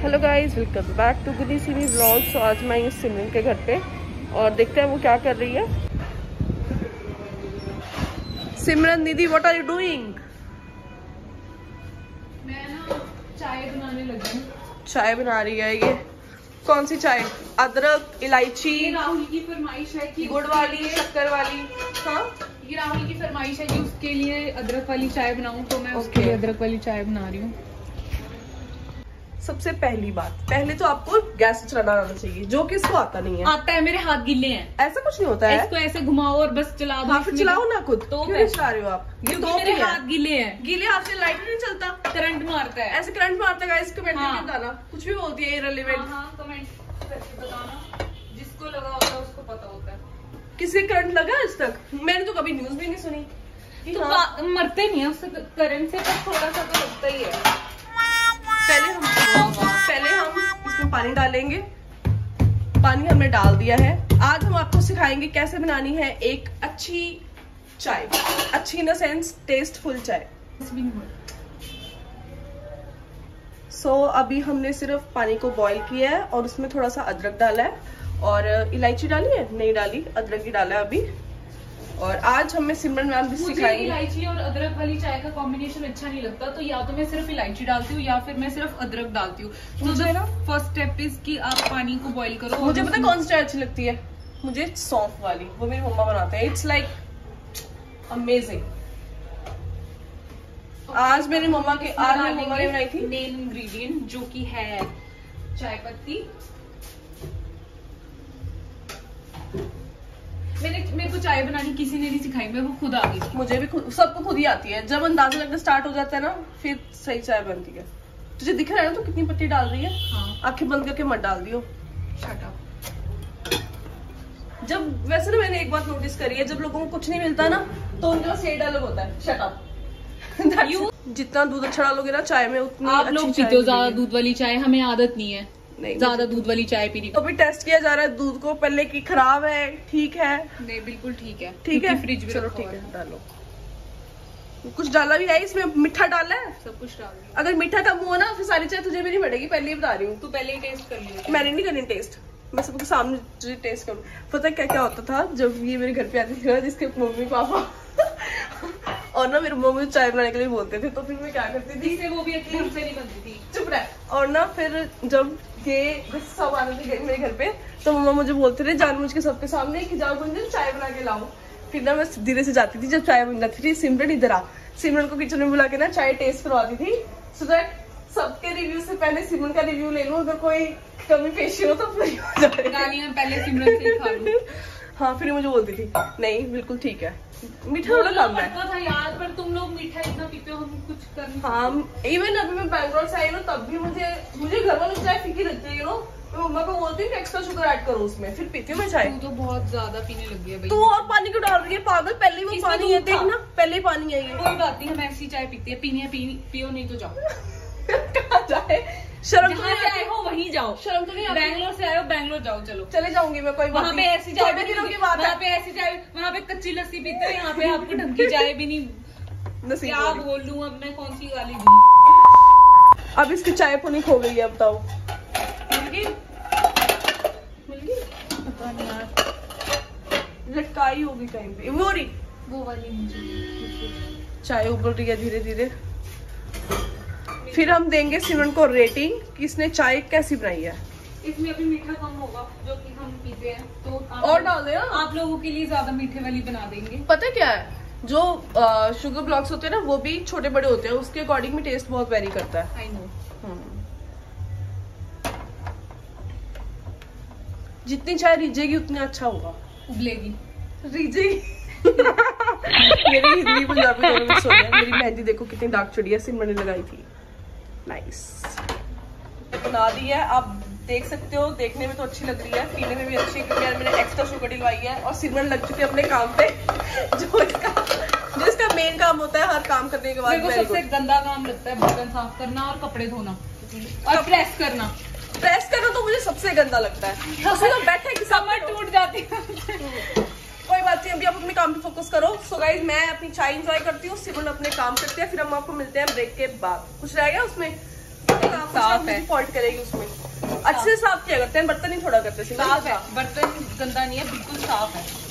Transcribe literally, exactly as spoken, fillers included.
Hello guys, welcome back to goodie CV vlog. So आज मैं इस सिमरन के घर पे और देखते हैं वो क्या कर रही है। सिमरन दीदी, व्हाट आर यू डूइंग? मैं ना चाय बनाने लगी हूँ। चाय बना रही है। ये कौन सी चाय? अदरक, इलायची? ये राहुल की फरमाइश है कि गुड़ वाली, शक्कर वाली? हाँ, ये राहुल की फरमाइश है कि उसके लिए अदरक वाली चाय बनाऊं, तो मैं उसके लिए अदरक वाली चाय बना रही हूँ। सबसे पहली बात, पहले तो आपको गैस चलाना आना चाहिए, जो कि इसको आता नहीं है। आता है, मेरे हाथ गीले हैं। ऐसा कुछ नहीं होता है। इसको ऐसे घुमाओ और बस चला दो। हाँ, फिर चलाओ ना खुद। तो क्यों चला रहे हो आप? ये तो मेरे हाथ गीले हैं। गीले हाथ से लाइट नहीं चलता, करंट मारता है। ऐसे करंट मारता है। कमेंट हाँ। में बताना, कुछ भी बोलती है इररिलेवेंट। हाँ, हाँ, कमेंट करके बताना। जिसको लगा होता है उसको पता होता है। किसी करंट लगा आज तक? मैंने तो कभी न्यूज भी नहीं सुनी। तो हाँ। मरते नहीं है उससे, करंट से बस थोड़ा सा तो लगता ही है। पहले हम पहले हम इसमें पानी डालेंगे। पानी हमने डाल दिया है। आज हम आपको सिखाएंगे कैसे बनानी है एक अच्छी चाय। अच्छी इन द सेंस टेस्टफुल चाय। सो so, अभी हमने सिर्फ पानी को बॉईल किया है और उसमें थोड़ा सा अदरक डाला है और इलायची डाली है, नहीं डाली, अदरक ही डाला है अभी। और आज हमें सिमरन मैम भी सिखाएंगे। इलायची और अदरक वाली चाय का कॉम्बिनेशन अच्छा नहीं लगता, तो या तो मैं सिर्फ इलायची डालती हूँ या फिर मैं सिर्फ अदरक डालती हूँ। तो ना फर्स्ट स्टेप इज कि आप पानी को बॉईल करो। मुझे पता कौन सी चाय अच्छी लगती है? मुझे सौंफ वाली, वो मेरी मम्मा बनाते हैं। It's like amazing. आज मेरी मम्मा के आज मेरी मम्मा ने बनाई थी मेन इंग्रेडिएंट, जो कि है चाय पत्ती। मैंने मेरे को चाय बनानी किसी ने नहीं सिखाई, मैं वो खुद आ गई थी। मुझे भी खुद, सबको खुद ही आती है। जब अंदाजा लगना स्टार्ट हो जाता है ना, फिर सही चाय बनती है। तुझे दिख रहा है ना तो कितनी पत्ती डाल रही है? हाँ। आंखें बंद करके मत डाल दियो। Shut up. जब वैसे ना मैंने एक बात नोटिस करी है, जब लोगों को कुछ नहीं मिलता ना तो उनके पास यही डायलॉग होता है, शट अप। जितना दूध अच्छा डालोगे ना चाय में, उतनी आप लोग पीते हो ज्यादा दूध वाली चाय, हमें आदत नहीं है ज्यादा दूध वाली चाय पीने की। तो अभी टेस्ट किया जा रहा है दूध को पहले कि खराब है, ठीक है? नहीं, बिल्कुल ठीक है। ठीक है, फ्रिज में चलो ठीक है, डालो। कुछ डाला भी है इसमें? मीठा डाला है? सब कुछ डाल दिया। अगर मीठा कम हुआ ना फिर सारी चाय तुझे भी नहीं पड़ेगी, पहले ही बता रही हूँ। तू पहले ही टेस्ट कर लिया। मैंने नहीं करनी टेस्ट, मैं सबके सामने टेस्ट करूँ। पता क्या क्या होता था जब ये मेरे घर पे आती थी ना, जिसके मम्मी पापा और ना मेरे मम्मी चाय बनाने के लिए बोलते थे, तो फिर मैं क्या करती थी, जिससे वो भी अच्छी हमसे नहीं बनती थी। चुप रह। और ना फिर जब ये सब आने थे मेरे घर पे, तो मम्मा मुझे बोलते थे जानबूझ के सबके सामने कि जाओ गुंजन चाय बना के लाओ। फिर ना मैं धीरे से जाती थी, जब चाय बन जाती थी, सिमरन इधर आ, सिमरन को किचन में बुला के ना चाय टेस्ट करवाती थी, सो दैट सबके रिव्यू से पहले सिमरन का रिव्यू ले लूं, अगर कोई कमी पेशी हो तो पूरी हो जाए। गालियां पहले सिमरन से ही खा लूं। हाँ, फिर मुझे बोलती थी नहीं बिल्कुल ठीक है, मीठा थोड़ा कम है। था यार, पर तुम लोग मीठा इतना पीते हो, हम कुछ कर नहीं। हाँ, इवन अभी मैं बैंगलोर से आई हूँ तब भी मुझे मुझे घर वालों की चाय फीकी लगती है, यू नो। मैं मम्मा को बोलती हूँ एक्स्ट्रा शुगर ऐड करो उसमें, फिर पीती हूँ मैं चाय। तू तो बहुत ज्यादा पीने लगी है भाई। तू और पानी क्यों डाल रही है पागल? पहले ही वो पानी है, देखना पहले ही पानी है ये। कोई बात नहीं, हम ऐसी चाय पीते हैं। पीनी है पियो, नहीं तो जाओ। कहाँ जाए? शर्म तो नहीं आए हो वहीं जाओ। शर्म तो नहीं आती? बैंगलोर से आए हो, बैंगलोर जाओ। चलो चले जाऊंगी मैं, कोई बात वहाँ पे नहीं। ऐसी चाय दिनों की बात है। वहाँ पे ऐसी चाय, वहाँ पे कच्ची लस्सी पीते हो, यहाँ पे आपको ढंग की चाय भी नहीं। नसीब क्या बोल लूं अब मैं, कौन सी गाली दूं? अब इसकी चाय पुनी खो गई है, अब बताओ मिल गई? मिल गई? पता नहीं यार, लटकाई होगी कहीं पे। वो रही वो वाली मुझे। चाय उबल रही है धीरे धीरे। फिर हम देंगे सिमरन को रेटिंग कि इसने चाय कैसी बनाई है। इसमें अभी मीठा कम होगा जो कि हम पीते हैं, तो और डाल दे। आप लोगों के लिए ज्यादा मीठे वाली बना देंगे। पता क्या है, जो शुगर ब्लॉक्स होते हैं ना वो भी छोटे बड़े होते हैं, उसके अकॉर्डिंग में टेस्ट बहुत वेरी करता है। I know. जितनी चाय रिझेगी उतना अच्छा होगा। उबलेगी, रिझेगी। मेरी हिंदी पंजाबी दोनों मिक्स हो गया। मेरी मेहंदी देखो कितनी डार्क चढ़ी है, सिमरन ने लगाई थी। नाइस बना दी है, आप देख सकते हो। देखने में तो अच्छी लग रही है, पीने में भी अच्छी है, क्योंकि मैंने एक्स्ट्रा शुगर डलवाई है। और सिमरन लग चुके अपने काम पे, जो इसका जो इसका मेन काम होता है हर काम करने के बाद। मेरे को सबसे गंदा काम लगता है बर्तन साफ करना और कपड़े धोना और प्रेस करना। प्रेस करना तो मुझे सबसे गंदा लगता है। उसमें बैठे कि कमर टूट जाती है। कोई बात नहीं, अभी आप अपने काम पे फोकस करो। सो गाइज, मैं अपनी चाय एंजॉय करती हूँ, सिमरन अपने काम करते हैं, फिर हम आपको मिलते हैं ब्रेक के बाद। कुछ रह गया उसमें? साफ है। फॉल्ट करेगी उसमें। अच्छे से साफ किया करते हैं, बर्तन ही थोड़ा करते हैं। साफ है, बर्तन गंदा नहीं है, बिल्कुल साफ है।